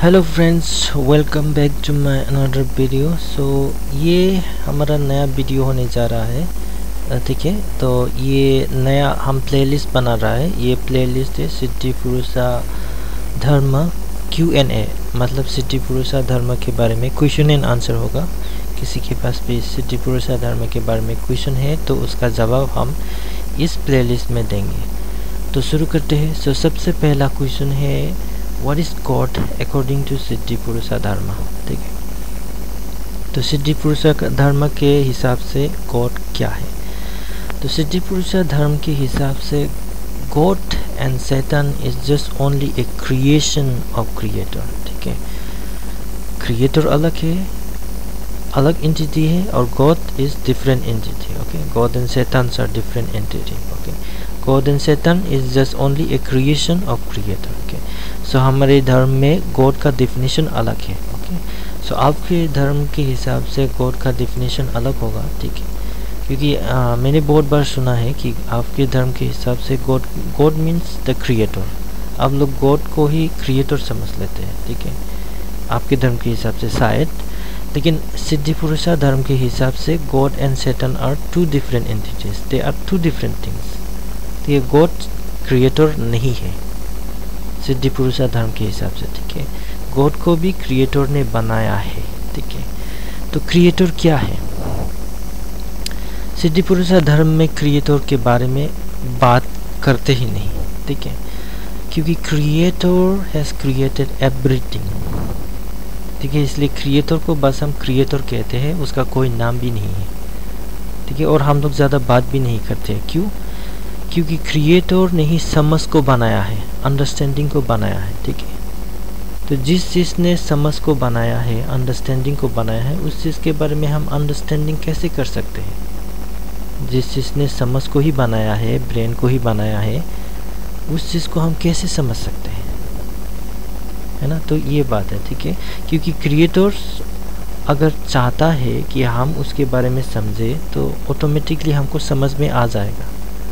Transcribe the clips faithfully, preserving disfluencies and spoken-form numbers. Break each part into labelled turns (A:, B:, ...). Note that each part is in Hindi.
A: Hello friends, welcome back to my another video. So ये हमारा नया वीडियो होने जा रहा है। ठीक है, तो ये नया हम प्लेलिस्ट बना रहा है। ये प्लेलिस्ट है सिद्धि पुरुषा धर्म क्यू एन ए, मतलब सिद्धि पुरुषा धर्म के बारे में क्वेश्चन एंड आंसर होगा। किसी के पास भी सिद्धि पुरुषा धर्म के बारे में क्वेश्चन है तो उसका जवाब हम इस प्लेलिस्ट में देंगे। तो शुरू करते हैं। सो सबसे पहला क्वेश्चन है, What is God according to सिद्धि पुरुषा धर्म। ठीक है, तो सिद्धि पुरुषा धर्म के हिसाब से गॉड क्या है। तो सिद्धि पुरुषा धर्म के हिसाब से गॉड एंड सैतान is just only a creation of creator. ठीक है, क्रिएटर अलग है, अलग एंटिटी है, और god is different entity. Okay, god and सैतान are different entity. Okay, god and सैतान is just only a creation of creator. Okay, so हमारे धर्म में गॉड का डेफिनेशन अलग है। ओके, सो आपके धर्म के हिसाब से गॉड का डेफिनेशन अलग होगा। ठीक है, क्योंकि आ, मैंने बहुत बार सुना है कि आपके धर्म के हिसाब से god god means the creator. आप लोग गॉड को ही क्रिएटर समझ लेते हैं। ठीक है, आपके धर्म के हिसाब से शायद, लेकिन सिद्धि पुरुषा धर्म के हिसाब से गॉड एंड सैतान are two different entities, they are two different things. तो ये गॉड क्रिएटर नहीं है सिद्धि पुरुषा धर्म के हिसाब से। ठीक है, गॉड को भी क्रिएटर ने बनाया है। ठीक है, तो क्रिएटर क्या है। सिद्धि पुरुषा धर्म में क्रिएटर के बारे में बात करते ही नहीं। ठीक है, क्योंकि क्रिएटर हैज क्रिएटेड एवरीथिंग। ठीक है, इसलिए क्रिएटर को बस हम क्रिएटर कहते हैं, उसका कोई नाम भी नहीं है। ठीक है, और हम लोग ज़्यादा बात भी नहीं करते। क्यों? क्योंकि क्रिएटर ने ही समझ को बनाया है, अंडरस्टैंडिंग को बनाया है। ठीक है, तो जिस चीज़ ने समझ को बनाया है, अंडरस्टैंडिंग को बनाया है, उस चीज़ के बारे में हम अंडरस्टैंडिंग कैसे कर सकते हैं। जिस चीज़ ने समझ को ही बनाया है, ब्रेन को ही बनाया है, उस चीज़ को हम कैसे समझ सकते हैं, है ना। तो ये बात है। ठीक है, क्योंकि क्रिएटर अगर चाहता है कि हम उसके बारे में समझे तो ऑटोमेटिकली हमको समझ में आ जाएगा।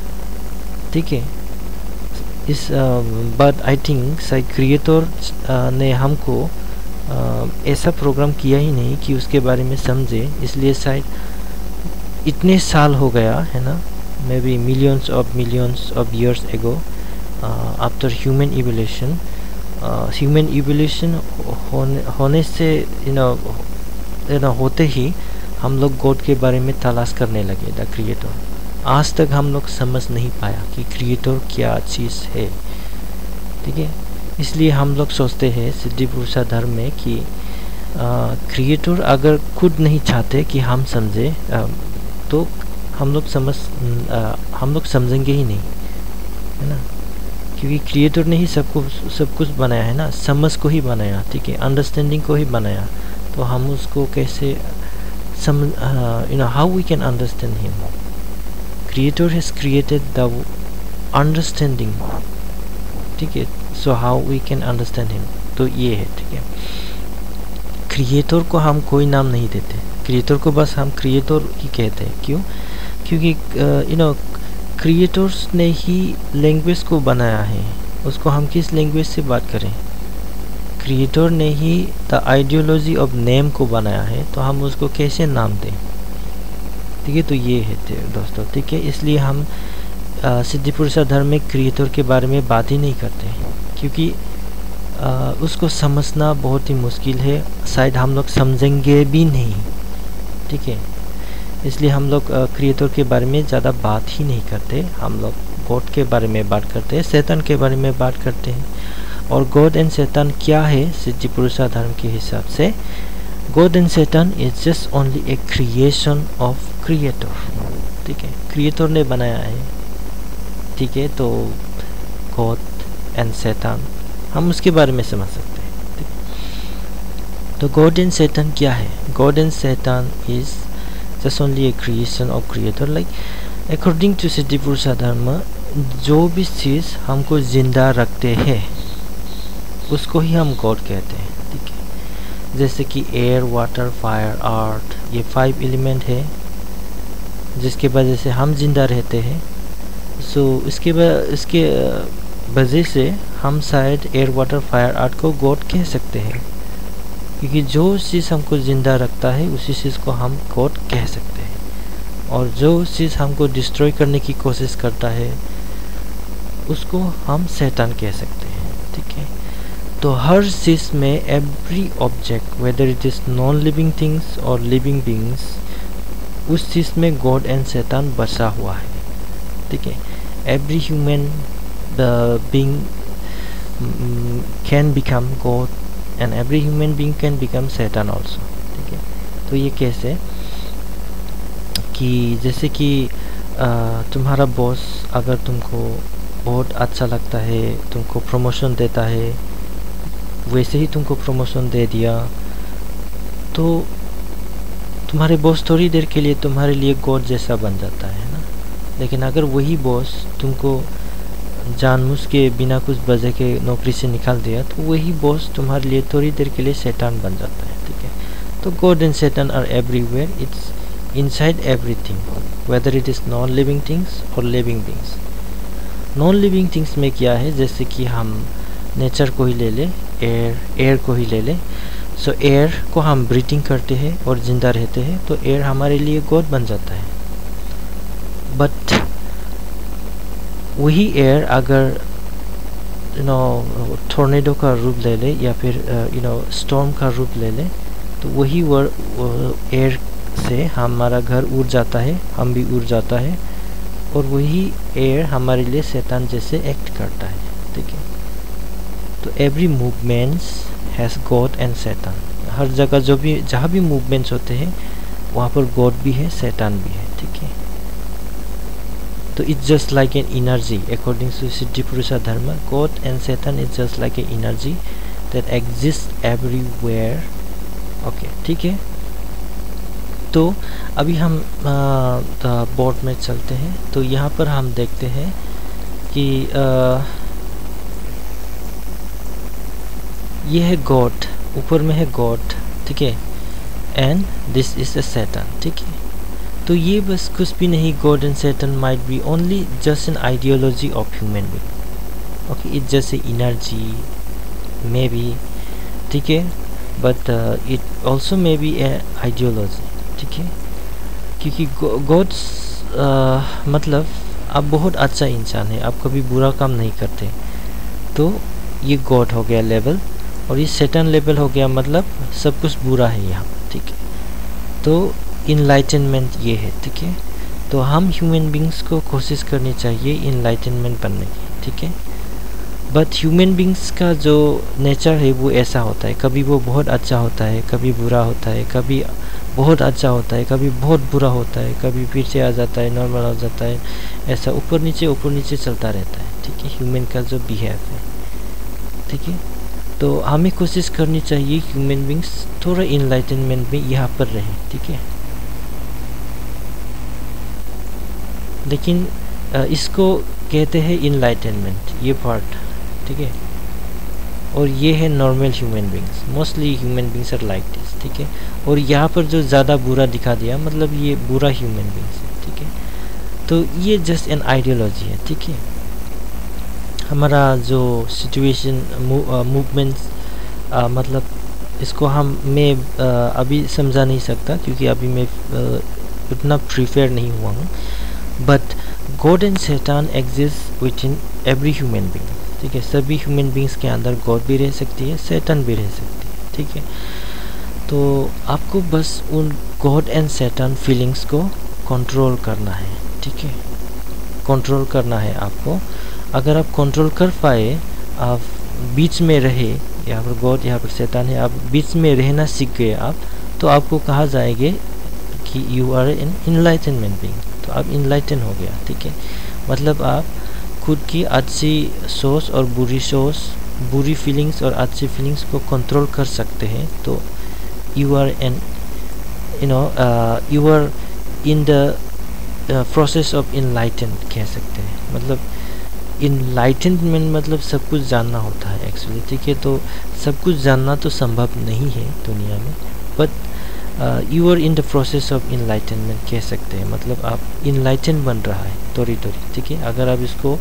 A: ठीक है, इस बट आई थिंक शायद क्रिएटर ने हमको uh, ऐसा प्रोग्राम किया ही नहीं कि उसके बारे में समझे, इसलिए शायद इतने साल हो गया है ना, maybe millions of millions of years ago, after human evolution human evolution होने होने से यू नो यू नो होते ही हम लोग गॉड के बारे में तलाश करने लगे, द क्रिएटर। आज तक हम लोग समझ नहीं पाया कि क्रिएटर क्या चीज़ है। ठीक है, इसलिए हम लोग सोचते हैं सिद्धि पुरुषा धर्म में कि क्रिएटर अगर खुद नहीं चाहते कि हम समझे आ, तो हम लोग समझ आ, हम लोग समझेंगे ही नहीं, है ना। क्योंकि क्रिएटर ने ही सब कुछ सब कुछ बनाया है ना, समझ को ही बनाया। ठीक है, अंडरस्टैंडिंग को ही बनाया, तो हम उसको कैसे some you know how we can understand him. Creator has created the understanding। ठीक है, so how we can understand him। तो ये है। ठीक है, क्रिएटर को हम कोई नाम नहीं देते, क्रिएटर को बस हम क्रिएटर ही कहते हैं। क्यों? क्योंकि यू नो क्रिएटर्स ने ही लैंग्वेज को बनाया है, उसको हम किस लैंग्वेज से बात करें। क्रिएटर ने ही द आइडियोलॉजी ऑफ नेम को बनाया है, तो हम उसको कैसे नाम दें। ठीक है, तो ये है दोस्तों। ठीक है, इसलिए हम सिद्धि पुरुषा धर्म में क्रिएटर के बारे में बात ही नहीं करते, क्योंकि आ, उसको समझना बहुत ही मुश्किल है, शायद हम लोग समझेंगे भी नहीं। ठीक है, इसलिए हम लोग क्रिएटर के बारे में ज़्यादा बात ही नहीं करते। हम लोग गॉड के बारे में बात करते हैं, सैतान के बारे में बात करते हैं। और गॉड एंड सैतान क्या है सिद्धि पुरुषा धर्म के हिसाब से। God and Satan is just only a creation of creator। ठीक है, क्रिएटर ने बनाया है। ठीक है, तो God and Satan हम उसके बारे में समझ सकते हैं। ठीक? तो God and Satan क्या है। God and Satan is just only a creation of creator। like according to सिद्धि पुरुषा धर्म, जो भी चीज़ हमको जिंदा रखते हैं उसको ही हम God कहते हैं। ठीक है, जैसे कि एयर, वाटर, फायर, अर्थ, ये फाइव एलिमेंट है जिसके वजह से हम जिंदा रहते हैं। सो so, इसके बाद इसके वजह से हम शायद एयर वाटर फायर आर्ट को गॉड कह सकते हैं, क्योंकि जो चीज़ हमको ज़िंदा रखता है उसी चीज़ को हम गॉड कह सकते हैं, और जो चीज़ हमको डिस्ट्रॉय करने की कोशिश करता है उसको हम शैतान कह सकते हैं। ठीक है, तो हर चीज़ में every object whether it is non living things और लिविंग बींग्स, उस चीज़ में गॉड एंड शैतान बसा हुआ है। ठीक है, every human being can become god and every human being can become शैतान आल्सो। ठीक है, तो ये कैसे कि जैसे कि uh, तुम्हारा बॉस अगर तुमको बहुत अच्छा लगता है, तुमको प्रमोशन देता है, वैसे ही तुमको प्रमोशन दे दिया, तो तुम्हारे बॉस थोड़ी देर के लिए तुम्हारे लिए गॉड जैसा बन जाता है ना। लेकिन अगर वही बॉस तुमको जानबूझ के बिना कुछ वजह के नौकरी से निकाल दिया, तो वही बॉस तुम्हारे लिए थोड़ी देर के लिए शैतान बन जाता है। ठीक है, तो गॉड एंड शैतान are everywhere, it's inside everything whether it is non living things और living things. Non living things में क्या है, जैसे कि हम नेचर को ही ले ले, एयर एयर को ही ले ले। सो so, एयर को हम ब्रीथिंग करते हैं और ज़िंदा रहते हैं, तो एयर हमारे लिए गॉड बन जाता है। बट वही एयर अगर यू नो टोर्नेडो का रूप ले ले या फिर यू नो स्टॉर्म का रूप ले ले, तो वही वर एयर से हमारा घर उड़ जाता है, हम भी उड़ जाता है, और वही एयर हमारे लिए शैतान जैसे एक्ट करता है। ठीक है, तो every movements has god and शैतान। हर जगह जो भी जहाँ भी मूवमेंट्स होते हैं वहाँ पर गॉड भी है, शैतान भी है। ठीक है, तो it's just like an energy according to Siddhi Purusha Dharma, god and शैतान is just like an energy that exist everywhere. Okay, ठीक है, तो अभी हम बोर्ड में चलते हैं। तो यहाँ पर हम देखते हैं कि आ, ये है गॉड, ऊपर में है गॉड। ठीक है, एंड दिस इज अ शैतान। ठीक है, तो ये बस कुछ भी नहीं, गॉड एंड शैतान might be only just an ideology of human being. Okay, it's just a energy maybe. ठीक है, but it also may be a ideology. ठीक है, क्योंकि गॉड्स uh, मतलब आप बहुत अच्छा इंसान है, आप कभी बुरा काम नहीं करते, तो ये गॉड हो गया लेवल, और ये शैतान लेवल हो गया मतलब सब कुछ बुरा है यहाँ पर। ठीक है, तो इनलाइटनमेंट ये है। ठीक है, तो हम ह्यूमन बींग्स को कोशिश करनी चाहिए इनलाइटनमेंट बनने की। ठीक है, बट ह्यूमन बींग्स का जो नेचर है वो ऐसा होता है, कभी वो बहुत अच्छा होता है, कभी बुरा होता है, कभी बहुत अच्छा होता है, कभी बहुत बुरा होता है, कभी फिर से आ जाता है, नॉर्मल हो जाता है, ऐसा ऊपर नीचे ऊपर नीचे चलता रहता है। ठीक है, ह्यूमन का जो बिहेव है। ठीक है, तो हमें कोशिश करनी चाहिए ह्यूमन बींग्स थोड़ा इनलाइटनमेंट में यहाँ पर रहें। ठीक है, लेकिन इसको कहते हैं इनलाइटनमेंट, ये पार्ट। ठीक है, और ये है normal human beings, mostly human beings are like this. ठीक है, और यहाँ पर जो ज़्यादा बुरा दिखा दिया मतलब ये बुरा ह्यूमन बींग्स है। ठीक है, तो ये जस्ट एन आइडियोलॉजी है। ठीक है, हमारा जो सिचुएशन मूवमेंट्स मतलब इसको हम मैं आ, अभी समझा नहीं सकता, क्योंकि अभी मैं आ, उतना प्रिफेयर नहीं हुआ हूँ। बट गॉड एंड शैतान exist within every human being. ठीक है, सभी ह्यूमन बींग्स के अंदर गॉड भी रह सकती है, शैतान भी रह सकती है। ठीक है, तो आपको बस उन गॉड एंड शैतान फीलिंग्स को कंट्रोल करना है। ठीक है, कंट्रोल करना है आपको। अगर आप कंट्रोल कर पाए, आप बीच में रहे, यहाँ पर गॉड यहाँ पर शैतान है, आप बीच में रहना सीख गए आप, तो आपको कहा जाएगा कि you are an enlightenment being, तो आप इनलाइटन हो गया। ठीक है, मतलब आप खुद की अच्छी सोच और बुरी सोच, बुरी फीलिंग्स और अच्छी फीलिंग्स को कंट्रोल कर सकते हैं, तो you are an you know you are in the process of enlighten कह सकते हैं। मतलब इनलाइटनमेंट मतलब सब कुछ जानना होता है एक्चुअली। ठीक है, तो सब कुछ जानना तो संभव नहीं है दुनिया में, but you are in the process of enlightenment कह सकते हैं। मतलब आप इनलाइटन बन रहा है थोड़ी थोड़ी। ठीक है, अगर आप इसको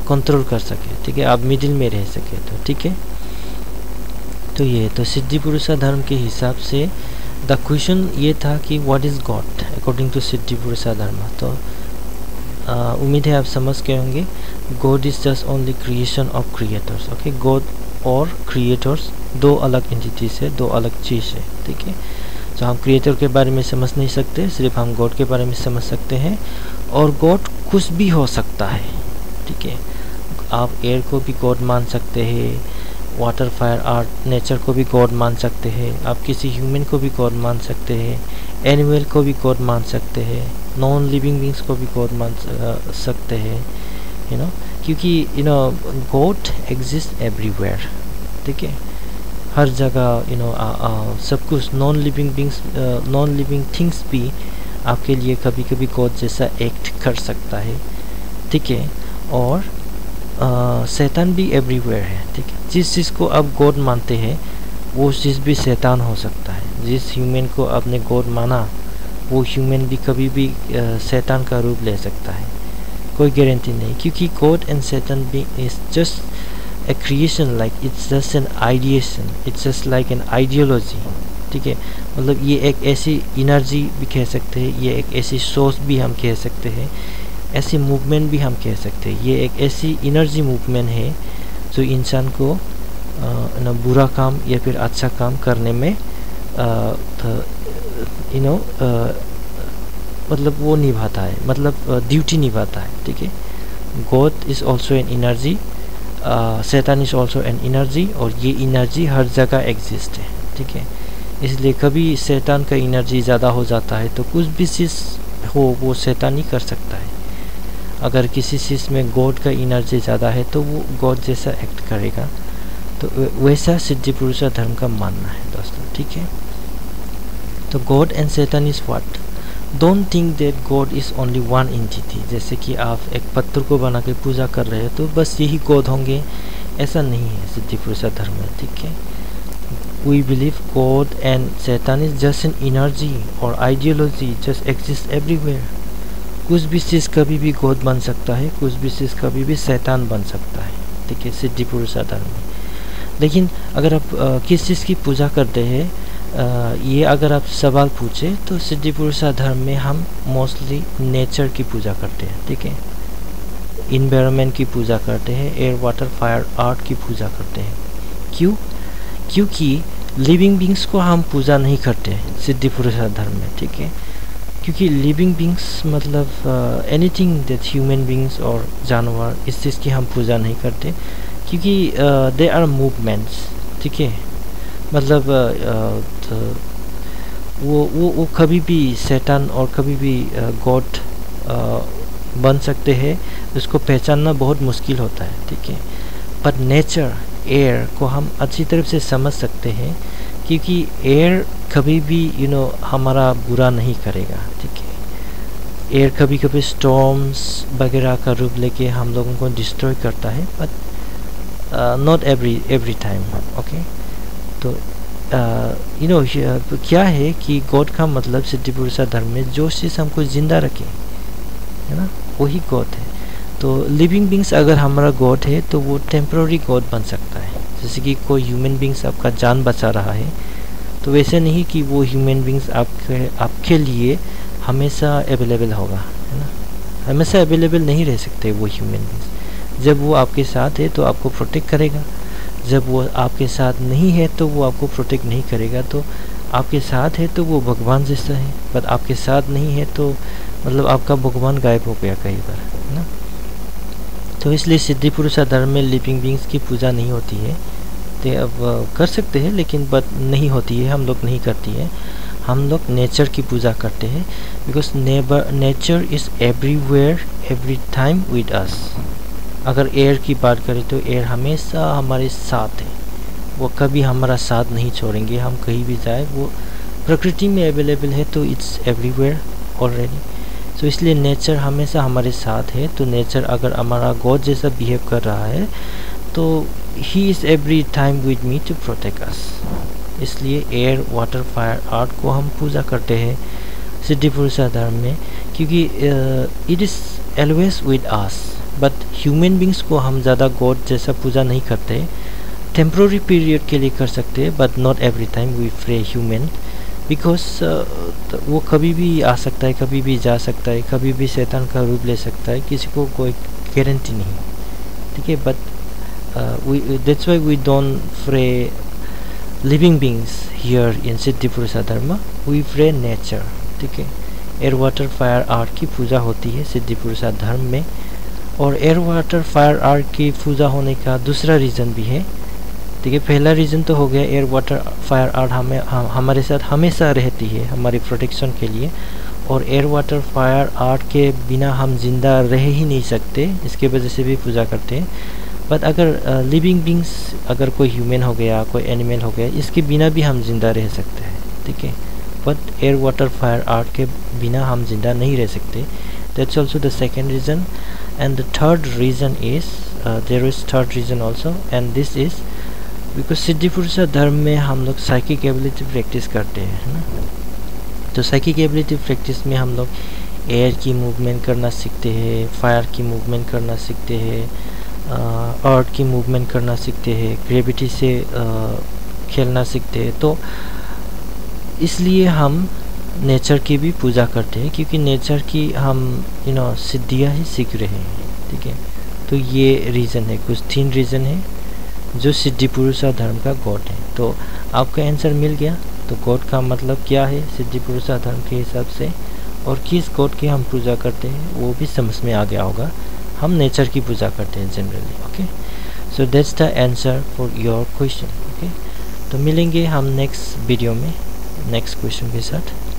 A: कंट्रोल कर सके, ठीक है, आप मिडिल में रह सके तो, ठीक है। तो ये तो सिद्धि पुरुषा धर्म के हिसाब से द क्वेश्चन ये था कि what is god according to Siddhi Purusha Dharma. तो उम्मीद है आप समझ गए होंगे। God is just only creation of creators, okay. God और क्रिएटर्स दो अलग एंटिटीज है, दो अलग चीज़ है, ठीक है। तो हम क्रिएटर के बारे में समझ नहीं सकते, सिर्फ हम गॉड के बारे में समझ सकते हैं। और गॉड कुछ भी हो सकता है, ठीक है। आप एयर को भी गॉड मान सकते हैं, वाटर, फायर, आर्ट, नेचर को भी गॉड मान सकते हैं, आप किसी ह्यूमन को भी गॉड मान सकते हैं, एनिमल को भी गॉड मान सकते हैं, नॉन लिविंग बींग्स को भी गॉड मान सकते हैं, यू नो, क्योंकि you know god exist everywhere, ठीक है, हर जगह, यू नो सब कुछ। Non living beings, non living things भी आपके लिए कभी कभी गॉड जैसा एक्ट कर सकता है, ठीक है। और uh, शैतान भी एवरीवेयर है, ठीक है। जिस चीज़ को आप गॉड मानते हैं वो चीज़ भी शैतान हो सकता है। जिस ह्यूमन को आपने गॉड माना वो ह्यूमन भी कभी भी uh, शैतान का रूप ले सकता है, कोई गारंटी नहीं, क्योंकि गॉड एंड शैतान भी is just a creation, like it's just an ideation, it's just like an ideology, ठीक है। मतलब ये एक ऐसी एनर्जी भी कह सकते हैं, ये एक ऐसी सोच भी हम कह सकते हैं, ऐसी मूवमेंट भी हम कह सकते हैं। ये एक ऐसी एनर्जी मूवमेंट है जो इंसान को आ, बुरा काम या फिर अच्छा काम करने में यू नो मतलब वो निभाता है, मतलब ड्यूटी निभाता है, ठीक है। God is also an energy, शैतान इज़ ऑल्सो एन एनर्जी, और ये एनर्जी हर जगह एग्जिस्ट है, ठीक है। इसलिए कभी शैतान का एनर्जी ज़्यादा हो जाता है तो कुछ भी चीज़ हो वो शैतान ही कर सकता है। अगर किसी चीज़ में गॉड का एनर्जी ज़्यादा है तो वो गॉड जैसा एक्ट करेगा। तो वैसा सिद्धि पुरुषा धर्म का मानना है दोस्तों, ठीक है। तो गॉड एंड शैतान is what? Don't think that god is only one entity. जैसे कि आप एक पत्थर को बना के पूजा कर रहे हो तो बस यही गॉड होंगे, ऐसा नहीं है सिद्धि पुरुषा धर्म में, ठीक है। वी बिलीव गॉड एंड शैतान इज जस्ट एन एनर्जी और आइडियोलॉजी, जस्ट एग्जिस्ट एवरीवेयर। कुछ भी चीज़ कभी भी गॉड बन सकता है, कुछ भी चीज़ कभी भी शैतान बन सकता है, ठीक है, सिद्धि पुरुषा धर्म में। लेकिन अगर आप आ, किस चीज़ की पूजा करते हैं, ये अगर आप सवाल पूछे तो सिद्धि पुरुषा धर्म में हम मोस्टली नेचर की पूजा करते हैं, ठीक है। इन्वायरमेंट की पूजा करते हैं, एयर, वाटर, फायर, आर्ट की पूजा करते हैं। क्यों? क्योंकि लिविंग बींग्स को हम पूजा नहीं करते सिद्धि पुरुषा धर्म में, ठीक है। क्योंकि लिविंग बींग्स मतलब एनीथिंग दैट ह्यूमन बींग्स और जानवर, इस चीज़ की हम पूजा नहीं करते, क्योंकि दे आर मूवमेंट्स, ठीक है। मतलब uh, तो वो वो वो कभी भी शैतान और कभी भी गॉड uh, uh, बन सकते हैं, उसको पहचानना बहुत मुश्किल होता है, ठीक है। पर नेचर, एयर को हम अच्छी तरह से समझ सकते हैं, क्योंकि एयर कभी भी यू नो हमारा बुरा नहीं करेगा, ठीक है। एयर कभी कभी स्टॉर्म्स वगैरह का रूप लेके हम लोगों को डिस्ट्रॉय करता है, but not every every time, okay. तो यू नो क्या है कि गॉड का मतलब सिद्धि पुरुषा धर्म में जो चीज़ हमको ज़िंदा रखे, है ना, वही गॉड है। तो लिविंग बींग्स अगर हमारा गॉड है तो वो टेम्पररी गॉड बन सकता है। जैसे कि कोई ह्यूमन बींग्स आपका जान बचा रहा है, तो वैसे नहीं कि वो ह्यूमन बींग्स आपके आपके लिए हमेशा अवेलेबल होगा, है ना। हमेशा अवेलेबल नहीं रह सकते वो ह्यूमन बींग्स। जब वो आपके साथ है तो आपको प्रोटेक्ट करेगा, जब वो आपके साथ नहीं है तो वो आपको प्रोटेक्ट नहीं करेगा। तो आपके साथ है तो वो भगवान जैसा है, पर आपके साथ नहीं है तो मतलब आपका भगवान गायब हो गया कई बार, है ना। तो इसलिए सिद्धि पुरुषा धर्म में लिविंग बींग्स की पूजा नहीं होती है। तो अब कर सकते हैं लेकिन बट नहीं होती है, हम लोग नहीं करती है। हम लोग नेचर की पूजा करते हैं, because neighbour nature is everywhere every time with us. अगर एयर की बात करें तो एयर हमेशा हमारे साथ है, वो कभी हमारा साथ नहीं छोड़ेंगे। हम कहीं भी जाए वो प्रकृति में अवेलेबल है, तो इट्स एवरीवेयर ऑलरेडी। तो इसलिए नेचर हमेशा हमारे साथ है। तो नेचर अगर हमारा गॉड जैसा बिहेव कर रहा है तो he is every time with me to protect us. इसलिए एयर, वाटर, फायर, आर्ट को हम पूजा करते हैं सिद्धि पुरुषा धर्म में, क्योंकि it is always with us, but human beings को हम ज़्यादा गॉड जैसा पूजा नहीं करते। टेम्प्रोरी पीरियड के लिए कर सकते हैं, but not every time we pray human, because वो कभी भी आ सकता है, कभी भी जा सकता है, कभी भी शैतान का रूप ले सकता है, किसी को कोई गारंटी नहीं, ठीक है। But we that's why we don't pray living beings here in Siddhi Purusha Dharma, we pray nature, ठीक है। एयर वाटर फायर आर्ट की पूजा होती है सिद्धि पुरुषा धर्म में, और एयर वाटर फायर आर्ट की पूजा होने का दूसरा रीज़न भी है, ठीक है। पहला रीज़न तो हो गया एयर वाटर फायर आर्ट हमें हम, हमारे साथ हमेशा रहती है हमारी प्रोटेक्शन के लिए, और एयर वाटर फायर आर्ट के बिना हम जिंदा रह ही नहीं सकते, इसके वजह से भी पूजा करते हैं। बट अगर लिविंग uh, बींग्स, अगर कोई ह्यूमन हो गया, कोई एनिमल हो गया, इसके बिना भी हम जिंदा रह सकते हैं, ठीक है। But air water fire earth के बिना हम जिंदा नहीं रह सकते। That's also the second reason. And the third reason is, there is third reason also, and this is because Siddhi Purusha Dharma में हम लोग साइकिक एबिलिटी प्रैक्टिस करते हैं, है ना। तो साइकिक एबिलिटी प्रैक्टिस में हम लोग एयर की मूवमेंट करना सीखते हैं, फायर की मूवमेंट करना सीखते हैं, अर्थ की मूवमेंट करना सीखते हैं, ग्रेविटी से uh, खेलना सीखते हैं। तो इसलिए हम नेचर की भी पूजा करते हैं, क्योंकि नेचर की हम यू नो सिद्धियाँ ही सीख रहे हैं, ठीक है। तो ये रीज़न है, कुछ तीन रीज़न है जो सिद्धि पुरुषा धर्म का गॉड है। तो आपका आंसर मिल गया। तो गॉड का मतलब क्या है सिद्धि पुरुषा धर्म के हिसाब से, और किस गॉड की हम पूजा करते हैं वो भी समझ में आ गया होगा। हम नेचर की पूजा करते हैं generally, okay. So that's the answer for your question, okay. तो मिलेंगे हम नेक्स्ट वीडियो में नेक्स्ट क्वेश्चन के साथ।